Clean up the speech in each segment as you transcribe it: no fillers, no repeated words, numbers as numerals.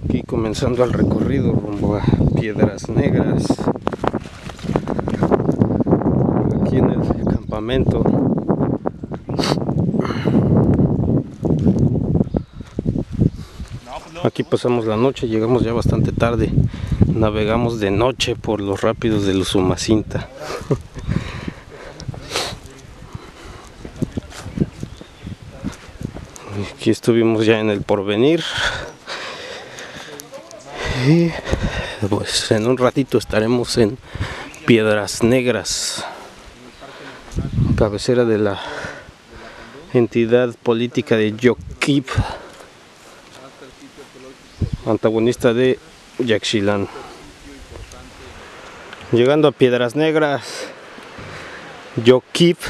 Aquí comenzando el recorrido rumbo a Piedras Negras, aquí en el campamento. Aquí pasamos la noche, llegamos ya bastante tarde, navegamos de noche por los rápidos del Usumacinta. Aquí estuvimos ya en el Porvenir y pues en un ratito estaremos en Piedras Negras, cabecera de la entidad política de Yoquip, antagonista de Yaxchilán. Llegando a Piedras Negras, Yoquip,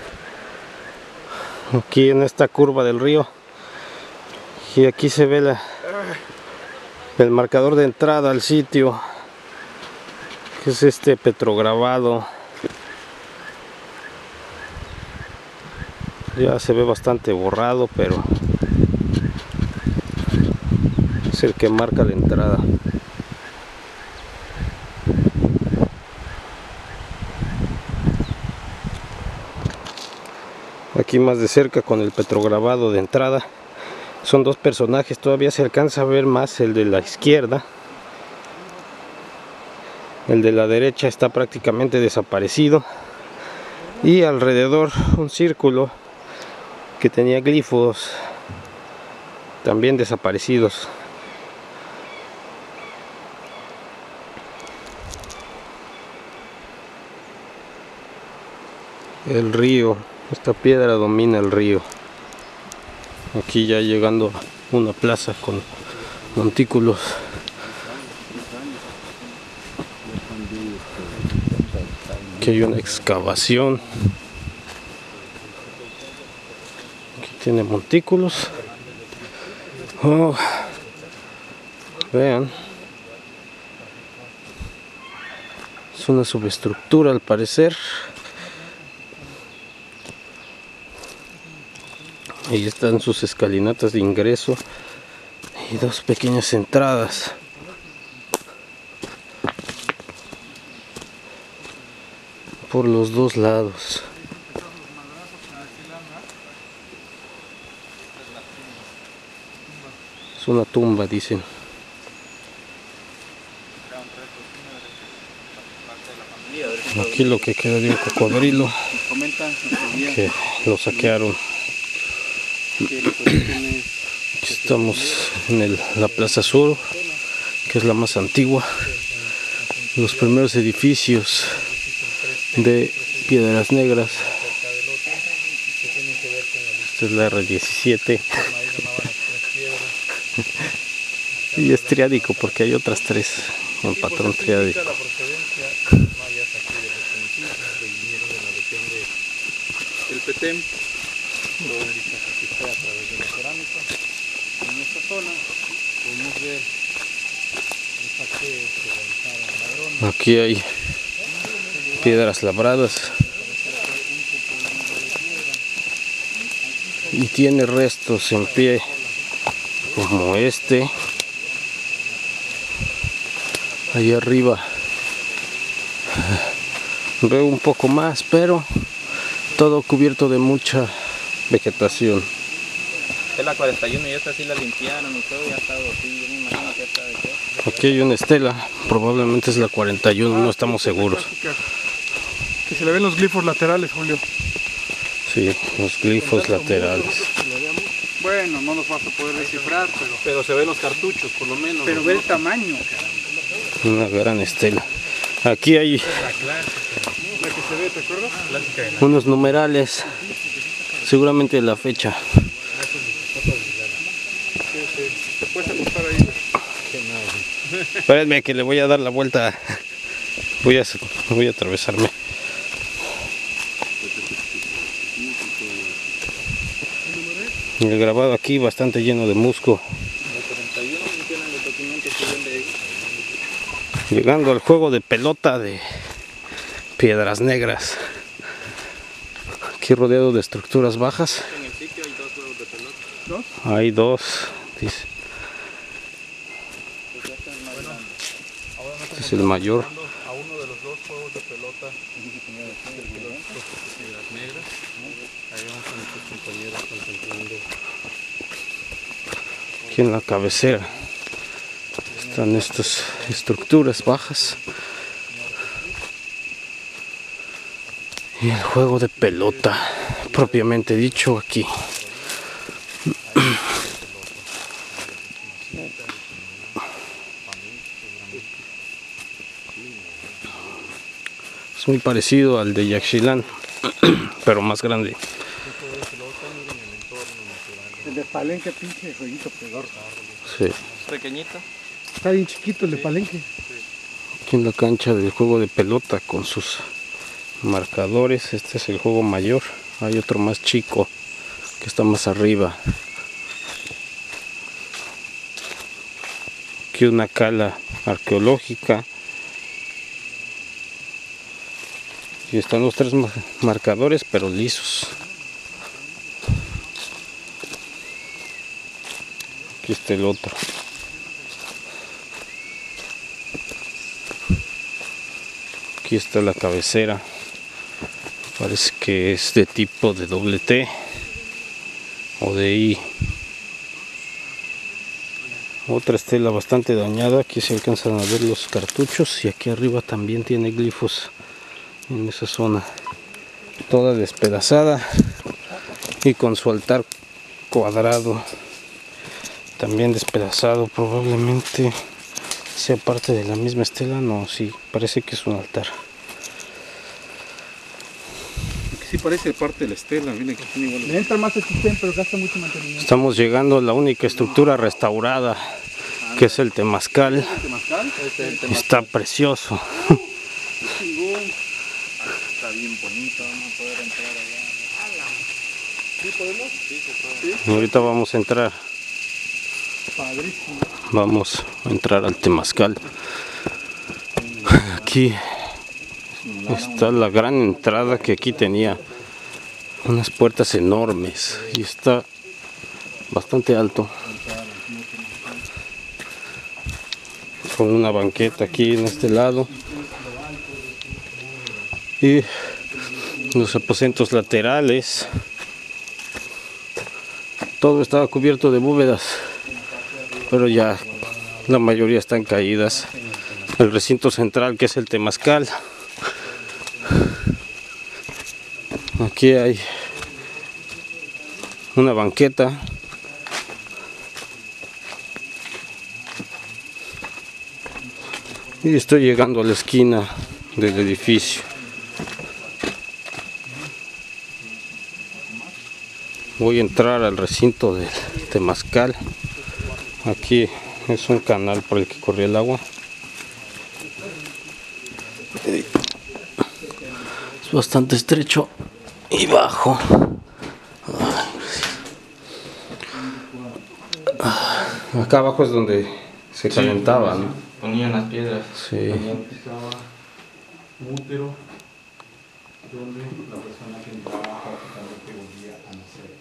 aquí en esta curva del río, y aquí se ve el marcador de entrada al sitio, que es este petrograbado. Ya se ve bastante borrado, pero es el que marca la entrada. Aquí más de cerca con el petrograbado de entrada. Son dos personajes, todavía se alcanza a ver más el de la izquierda. El de la derecha está prácticamente desaparecido. Y alrededor un círculo que tenía glifos también desaparecidos. El río, esta piedra domina el río. Aquí ya llegando a una plaza con montículos. Aquí hay una excavación. Aquí tiene montículos. Oh, vean. Es una subestructura al parecer. Ahí están sus escalinatas de ingreso y dos pequeñas entradas. Por los dos lados. Es una tumba, dicen. Aquí lo que queda de un cocodrilo que lo saquearon. Aquí estamos en la Plaza Sur, que es la más antigua. Los primeros edificios de Piedras Negras. Esta es la R17. Y es triádico porque hay otras tres en patrón triádico. El PETEM lo indica que está a través de la cerámica. En esta zona podemos ver el saqueo que realizaron ladrones. Aquí hay piedras labradas y tiene restos en pie como este. Ahí arriba veo un poco más, pero todo cubierto de mucha vegetación. Es la 41 y esta sí la limpiaron y todo, ya está así, yo me imagino que esta de qué. Aquí hay una estela, probablemente es la 41, no estamos seguros. Que se le ven los glifos laterales, Julio. Sí, los glifos laterales. Bueno, no los vas a poder descifrar, Pero se ven los cartuchos, por lo menos. pero ve el tamaño. Una gran estela. Aquí hay La que se ve, ¿te acuerdas? unos numerales, seguramente la fecha. Te puedes acostar ahí. Espérenme que le voy a dar la vuelta. Voy a atravesarme. El grabado aquí bastante lleno de musgo. Llegando al juego de pelota de Piedras Negras. Aquí rodeado de estructuras bajas. En el sitio hay dos juegos de pelota. ¿Dos? Hay dos, dice. Este es el mayor. A uno de los dos juegos de pelota de las negras. Ahí vamos con nuestros compañeros contemplando. Aquí en la cabecera están estas estructuras bajas y el juego de pelota propiamente dicho aquí. Es muy parecido al de Yaxchilán, pero más grande. El de Palenque, pinche jueguito peor. Sí. Pequeñito. Está bien chiquito el de Palenque. Aquí en la cancha del juego de pelota con sus marcadores. Este es el juego mayor. Hay otro más chico que está más arriba. Aquí una cala arqueológica. Y están los tres marcadores, pero lisos. Aquí está el otro. Aquí está la cabecera. Parece que es de tipo de doble T o de I. Otra estela bastante dañada. Aquí se alcanzan a ver los cartuchos y aquí arriba también tiene glifos en esa zona. Toda despedazada y con su altar cuadrado también despedazado. Probablemente sea parte de la misma estela. No, sí, parece que es un altar. Sí parece parte de la estela, miren que tiene igual. Le entra más el sistema, pero gasta mucho mantenimiento. Estamos llegando a la única estructura restaurada, que es el temazcal. Está precioso. Está bien bonito, vamos a poder entrar allá. ¿Sí podemos? Sí, se puede. Ahorita vamos a entrar. Padrísimo. Vamos a entrar al temazcal. Aquí está la gran entrada, que aquí tenía unas puertas enormes y está bastante alto, con una banqueta aquí en este lado y los aposentos laterales. Todo estaba cubierto de bóvedas, pero ya la mayoría están caídas. El recinto central, que es el temazcal. Aquí hay una banqueta. Y estoy llegando a la esquina del edificio. Voy a entrar al recinto del temazcal. Aquí es un canal por el que corría el agua. Es bastante estrecho y bajo. Acá abajo es donde se calentaba, ¿no? Ponían las piedras. Sí. Estaba un útero donde la persona que entraba para que volvía a nacer.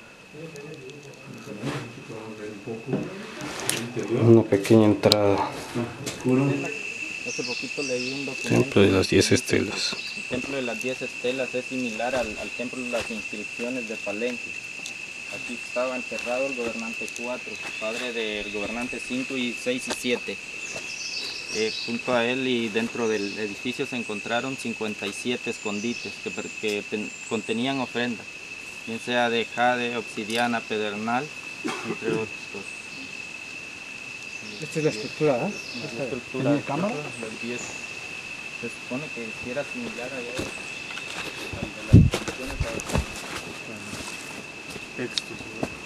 Vamos a ver un poco el interior. Una pequeña entrada. Oscuro. Hace poquito leí un documento. Templo de las 10 estelas. El templo de las 10 estelas es similar al templo de las inscripciones de Palenque. Aquí estaba enterrado el gobernante 4, padre del gobernante 5 y 6 y 7. Junto a él y dentro del edificio se encontraron 57 escondites que contenían ofrendas, bien sea de jade, obsidiana, pedernal, entre otros. Esta es la estructura, ¿eh? Esta estructura, ¿En cámara? las 10, se supone que si era similar a al de las inscripciones Textos.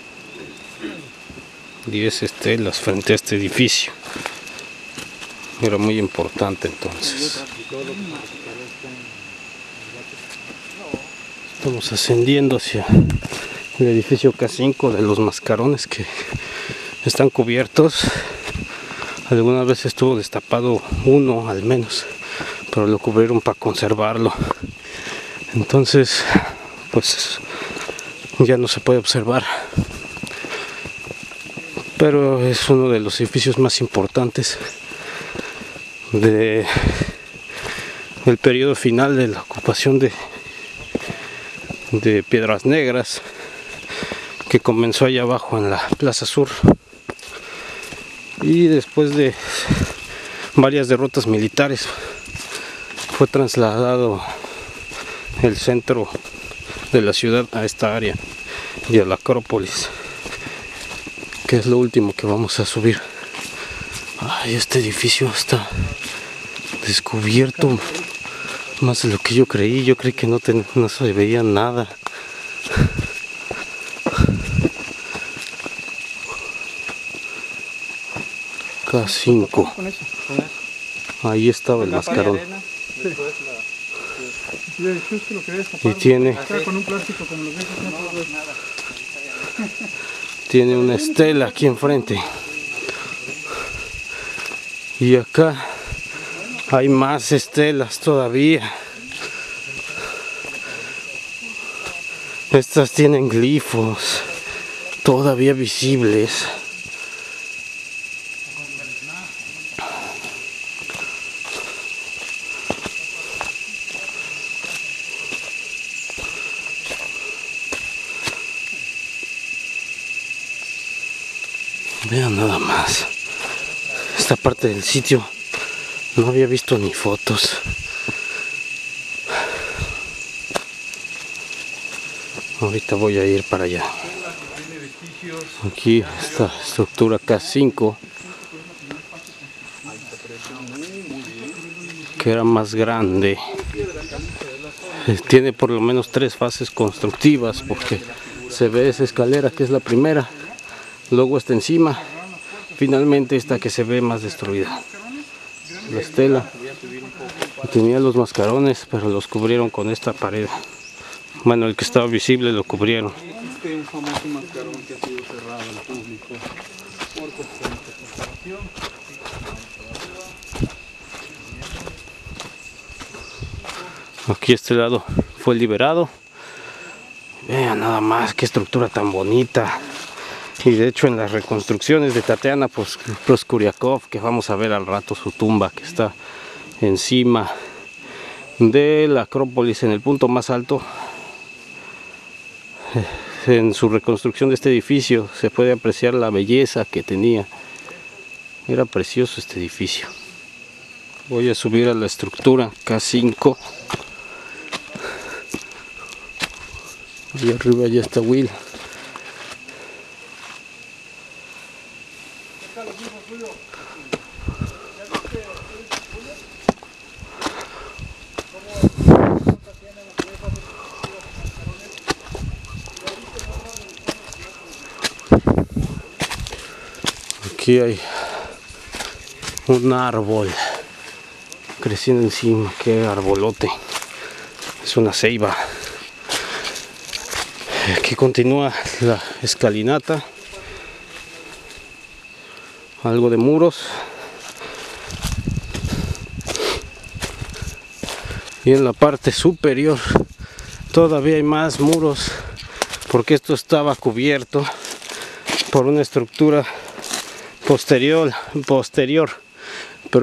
10 estelas frente a este edificio. Era muy importante entonces. Estamos ascendiendo hacia el edificio K5 de los Mascarones, que están cubiertos. Algunas veces estuvo destapado uno al menos, pero lo cubrieron para conservarlo. Entonces, pues ya no se puede observar. Pero es uno de los edificios más importantes de el periodo final de la ocupación de Piedras Negras, que comenzó allá abajo en la Plaza Sur, y después de varias derrotas militares fue trasladado el centro de la ciudad a esta área y a la Acrópolis, que es lo último que vamos a subir. Ay, este edificio está descubierto más de lo que yo creí. Yo creí que no se veía nada. K5. Ahí estaba el mascarón. Y tiene una estela aquí enfrente. Y acá hay más estelas todavía. Estas tienen glifos todavía visibles. Vean nada más. Esta parte del sitio no había visto ni fotos. Ahorita voy a ir para allá. Aquí esta estructura K5, que era más grande, tiene por lo menos 3 fases constructivas, porque se ve esa escalera que es la primera, luego está encima, finalmente esta que se ve más destruida. La estela tenía los mascarones, pero los cubrieron con esta pared. Bueno, el que estaba visible lo cubrieron. Este es un famoso mascarón que ha sido cerrado al público por cuestiones de conservación. Aquí este lado fue liberado. Vean nada más qué estructura tan bonita. Y de hecho en las reconstrucciones de Tatiana Proskuriakov, que vamos a ver al rato su tumba, que está encima de la Acrópolis, en el punto más alto. En su reconstrucción de este edificio se puede apreciar la belleza que tenía. Era precioso este edificio. Voy a subir a la estructura K5. Allá arriba ya está Will. Aquí hay un árbol creciendo encima. Qué arbolote. Es una ceiba. Aquí continúa la escalinata. Algo de muros. Y en la parte superior todavía hay más muros, porque esto estaba cubierto por una estructura posterior. Pero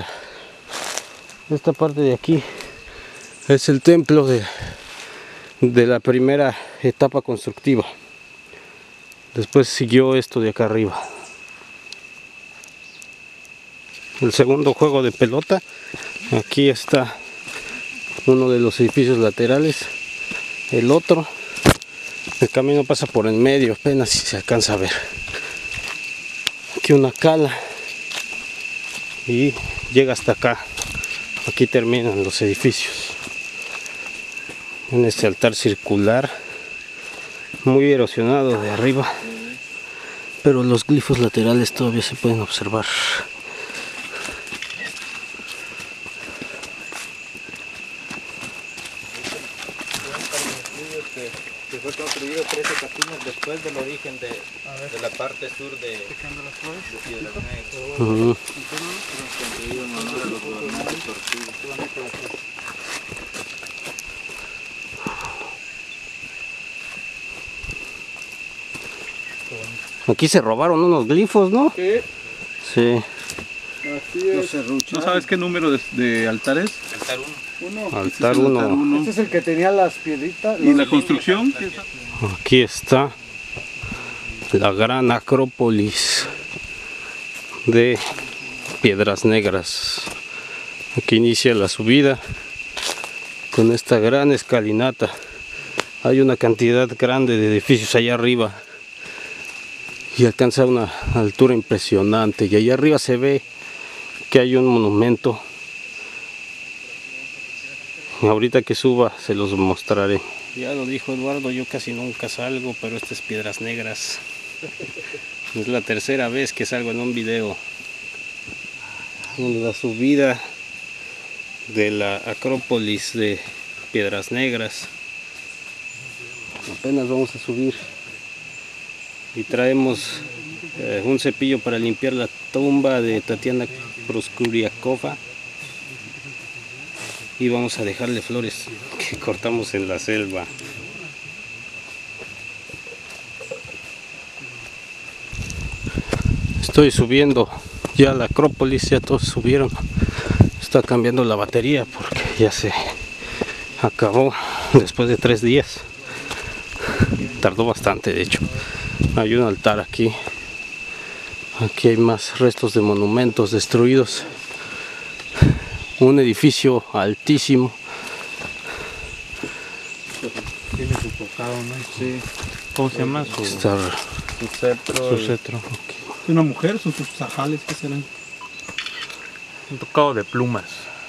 esta parte de aquí es el templo de la primera etapa constructiva. Después siguió esto de acá arriba. El segundo juego de pelota. Aquí está uno de los edificios laterales. El otro. El camino pasa por en medio, apenas si se alcanza a ver. Aquí una cala. Y llega hasta acá. Aquí terminan los edificios. En este altar circular, muy erosionado de arriba, pero los glifos laterales todavía se pueden observar. Que fue construido 13 castillos después del origen de la parte sur de Piedras Negras. Construido en honor a los gobernantes torcidos. Aquí se robaron unos glifos, ¿no? Sí. Sí. Así es. Los serruchos. ¿No sabes qué número de altar es? Altar 1. Altar 1. Este es el que tenía las piedritas. ¿Y la construcción? Aquí está la gran acrópolis de Piedras Negras. Aquí inicia la subida con esta gran escalinata. Hay una cantidad grande de edificios allá arriba y alcanza una altura impresionante, y allá arriba se ve que hay un monumento. Ahorita que suba se los mostraré. Ya lo dijo Eduardo, yo casi nunca salgo, pero este es Piedras Negras. Es la tercera vez que salgo en un video. La subida de la acrópolis de Piedras Negras. Apenas vamos a subir y traemos un cepillo para limpiar la tumba de Tatiana Proskuriakova, y vamos a dejarle flores que cortamos en la selva. Estoy subiendo ya a la acrópolis, ya todos subieron. Está cambiando la batería porque ya se acabó después de 3 días. Tardó bastante, de hecho. Hay un altar aquí. Aquí hay más restos de monumentos destruidos. Un edificio altísimo. Tiene su tocado, ¿no? Sí. ¿Cómo se llama? Su cetro. Su cetro. Okay. ¿Una mujer? ¿Son sus sajales? ¿Qué serán? Un tocado de plumas.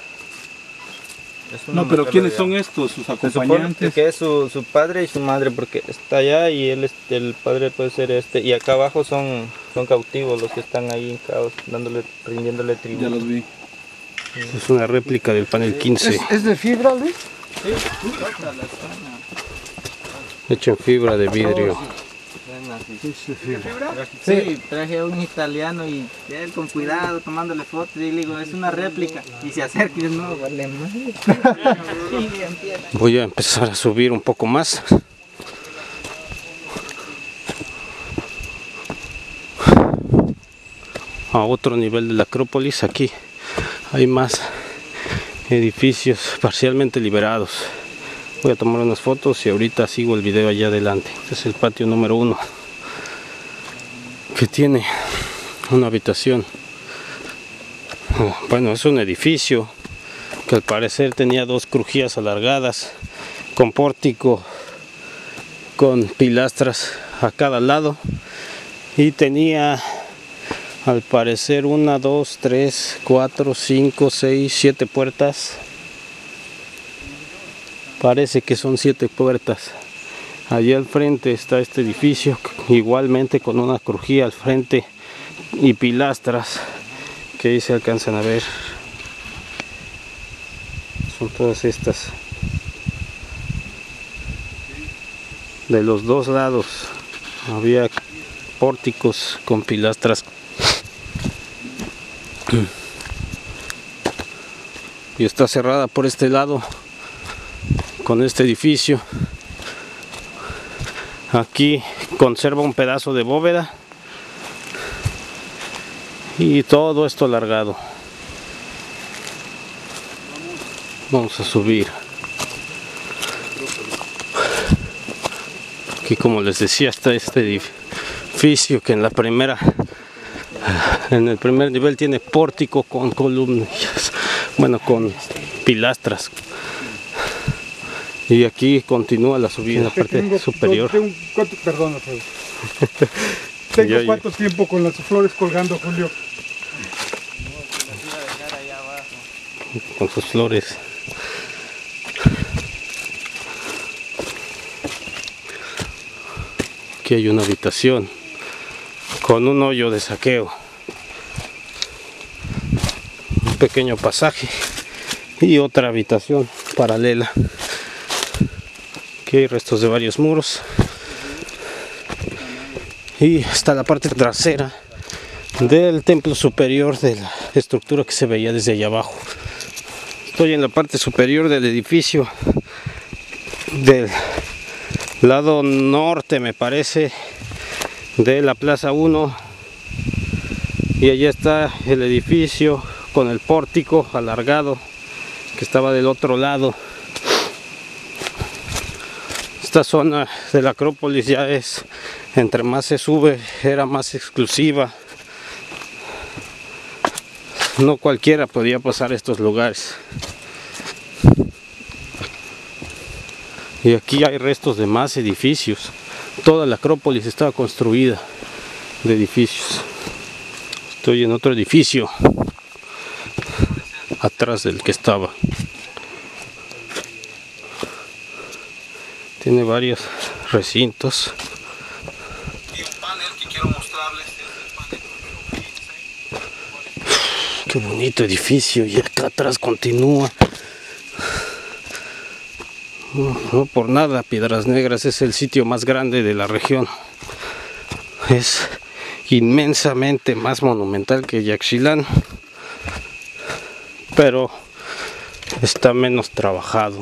No, pero ¿quiénes son estos? ¿Sus acompañantes? Que es su padre y su madre, porque está allá y él el padre puede ser este, y acá abajo son cautivos los que están ahí hincados, rindiéndole tributo. Ya los vi. Es una réplica del panel 15. ¿Es de fibra, Luis? Hecho en fibra de vidrio. Sí, traje a un italiano y él con cuidado tomándole fotos, y le digo, es una réplica, y se acerca y dice, no, vale más. Voy a empezar a subir un poco más. A otro nivel de la acrópolis. Aquí hay más edificios parcialmente liberados. Voy a tomar unas fotos y ahorita sigo el video allá adelante. Este es el patio número 1, que tiene una habitación. Bueno, es un edificio que al parecer tenía 2 crujías alargadas con pórtico, con pilastras a cada lado, y tenía al parecer 1, 2, 3, 4, 5, 6, 7 puertas. Parece que son 7 puertas. Allí al frente está este edificio, igualmente con una crujía al frente y pilastras que ahí se alcanzan a ver. Son todas estas. De los 2 lados había pórticos con pilastras. Y está cerrada por este lado con este edificio. Aquí conserva un pedazo de bóveda y todo esto alargado. Vamos a subir. Aquí, como les decía, está este edificio que en el primer nivel tiene pórtico con columnas, bueno, con pilastras. Y aquí continúa la subida en la parte superior. Perdón, tengo cuánto tiempo con las flores colgando, Julio. Con sus flores. Aquí hay una habitación con un hoyo de saqueo, un pequeño pasaje y otra habitación paralela. Aquí hay restos de varios muros y está la parte trasera del templo superior de la estructura que se veía desde allá abajo. Estoy en la parte superior del edificio del lado norte, me parece, de la Plaza 1. Y allá está el edificio con el pórtico alargado que estaba del otro lado. Esta zona de la Acrópolis ya es, entre más se sube, era más exclusiva. No cualquiera podía pasar estos lugares. Y aquí hay restos de más edificios. Toda la Acrópolis estaba construida de edificios. Estoy en otro edificio atrás del que estaba. Tiene varios recintos. Y un panel que quiero mostrarles es el panel. Qué bonito edificio, y acá atrás continúa. No por nada, Piedras Negras es el sitio más grande de la región. Es inmensamente más monumental que Yaxchilán, pero está menos trabajado.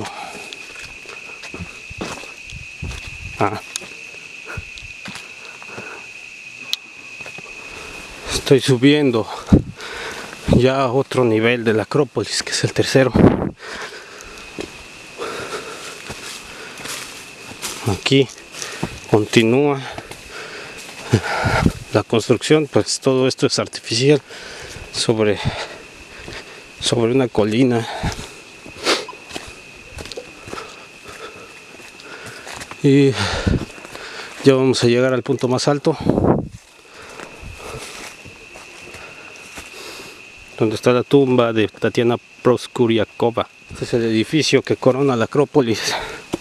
Estoy subiendo ya a otro nivel de la Acrópolis, que es el tercero. Aquí continúa la construcción, pues todo esto es artificial sobre una colina. Y ya vamos a llegar al punto más alto, donde está la tumba de Tatiana Proskuriakova. Este es el edificio que corona la Acrópolis.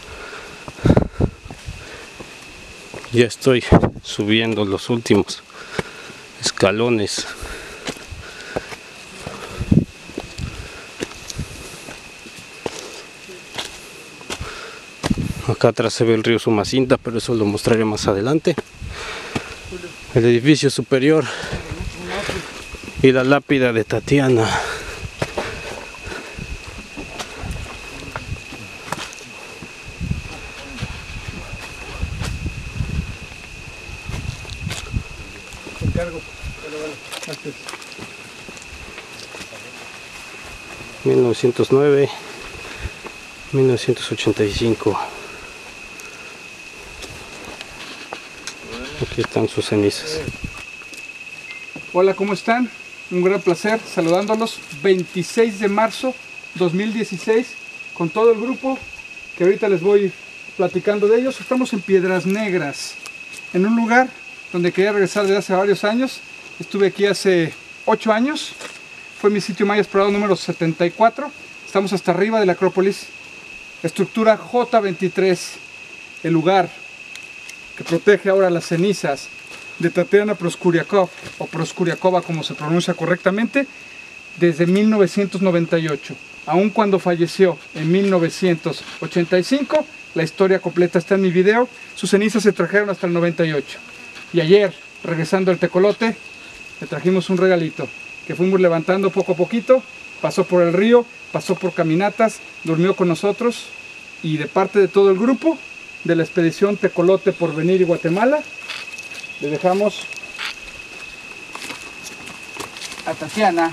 Ya estoy subiendo los últimos escalones. Acá atrás se ve el río Sumacinta, pero eso lo mostraré más adelante. El edificio superior y la lápida de Tatiana. Encargo, pero bueno, gracias. 1909, 1985. Aquí están sus cenizas. Hola, ¿cómo están? Un gran placer saludándolos. 26 de marzo 2016 con todo el grupo que ahorita les voy platicando de ellos. Estamos en Piedras Negras, en un lugar donde quería regresar desde hace varios años. Estuve aquí hace 8 años. Fue mi sitio maya explorado número 74. Estamos hasta arriba de la Acrópolis. Estructura J23. El lugar que protege ahora las cenizas de Tatiana Proskuriakova, o Proskuriakova como se pronuncia correctamente, desde 1998. Aun cuando falleció en 1985, la historia completa está en mi video. Sus cenizas se trajeron hasta el 98. Y ayer, regresando al Tecolote, le trajimos un regalito que fuimos levantando poco a poquito. Pasó por el río, pasó por caminatas, durmió con nosotros, y de parte de todo el grupo de la expedición Tecolote, Porvenir y Guatemala, le dejamos a Tatiana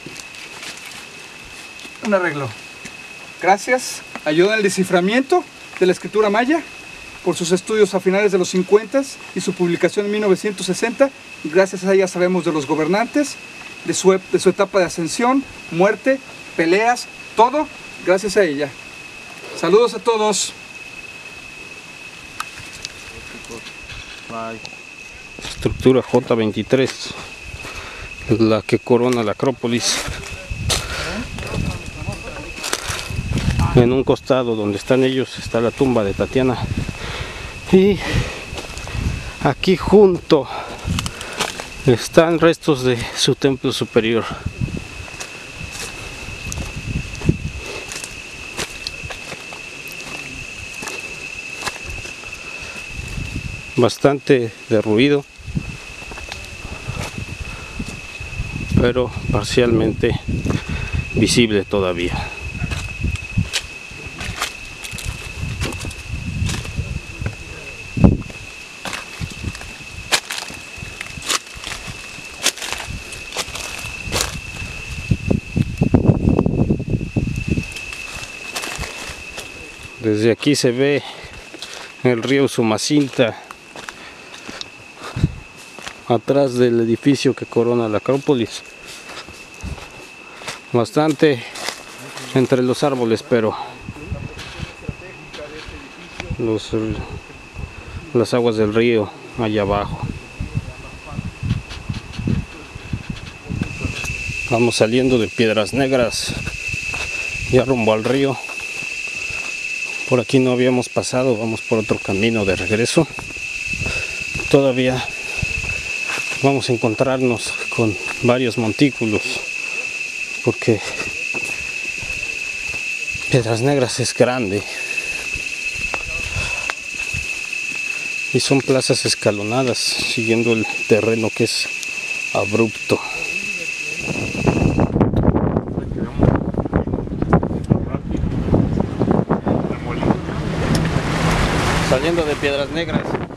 un arreglo. Gracias, ayuda en el desciframiento de la escritura maya por sus estudios a finales de los 50 y su publicación en 1960. Gracias a ella sabemos de los gobernantes, de su etapa de ascensión, muerte, peleas, todo gracias a ella. Saludos a todos. Estructura J23, la que corona la Acrópolis. En un costado donde están ellos está la tumba de Tatiana, y aquí junto están restos de su templo superior. Bastante derruido, pero parcialmente visible todavía. Desde aquí se ve el río Usumacinta, atrás del edificio que corona la Acrópolis. Bastante entre los árboles, pero las aguas del río allá abajo. Vamos saliendo de Piedras Negras, ya rumbo al río. Por aquí no habíamos pasado, vamos por otro camino de regreso. Todavía vamos a encontrarnos con varios montículos, porque Piedras Negras es grande y son plazas escalonadas siguiendo el terreno que es abrupto. Saliendo de Piedras Negras